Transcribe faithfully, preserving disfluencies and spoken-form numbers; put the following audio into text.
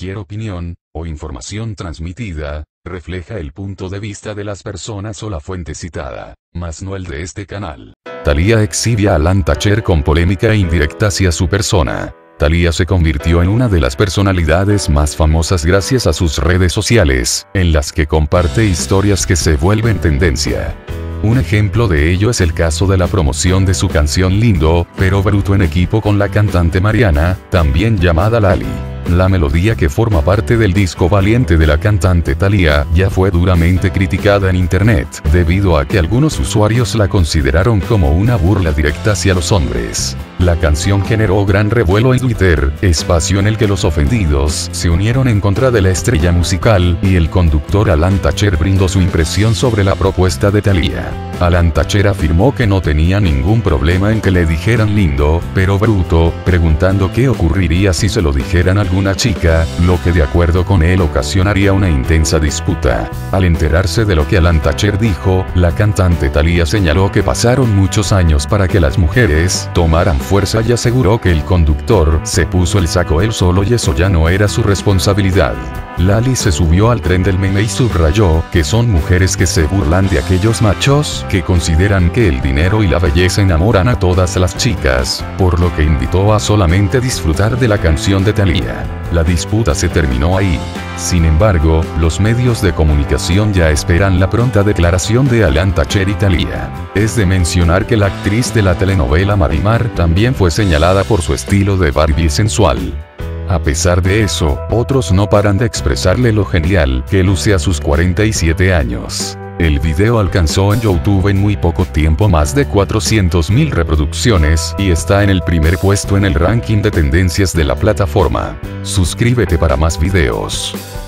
Cualquier opinión, o información transmitida, refleja el punto de vista de las personas o la fuente citada, mas no el de este canal. Thalía exhibe a Alan Thatcher con polémica e indirecta hacia su persona. Thalía se convirtió en una de las personalidades más famosas gracias a sus redes sociales, en las que comparte historias que se vuelven tendencia. Un ejemplo de ello es el caso de la promoción de su canción Lindo, pero bruto en equipo con la cantante Mariana, también llamada Lali. La melodía que forma parte del disco Valiente de la cantante Thalía ya fue duramente criticada en internet, debido a que algunos usuarios la consideraron como una burla directa hacia los hombres. La canción generó gran revuelo en Twitter, espacio en el que los ofendidos se unieron en contra de la estrella musical, y el conductor Alan Thatcher brindó su impresión sobre la propuesta de Thalía. Alan Thatcher afirmó que no tenía ningún problema en que le dijeran lindo, pero bruto, preguntando qué ocurriría si se lo dijeran a alguna chica, lo que de acuerdo con él ocasionaría una intensa disputa. Al enterarse de lo que Alan Thatcher dijo, la cantante Thalía señaló que pasaron muchos años para que las mujeres tomaran fuerza y aseguró que el conductor se puso el saco él solo y eso ya no era su responsabilidad. Lali se subió al tren del meme y subrayó que son mujeres que se burlan de aquellos machos que consideran que el dinero y la belleza enamoran a todas las chicas, por lo que invitó a solamente disfrutar de la canción de Thalía. La disputa se terminó ahí. Sin embargo, los medios de comunicación ya esperan la pronta declaración de Alan Thatcher y Thalía. Es de mencionar que la actriz de la telenovela Marimar también fue señalada por su estilo de Barbie sensual. A pesar de eso, otros no paran de expresarle lo genial que luce a sus cuarenta y siete años. El video alcanzó en YouTube en muy poco tiempo más de cuatrocientas mil reproducciones y está en el primer puesto en el ranking de tendencias de la plataforma. Suscríbete para más videos.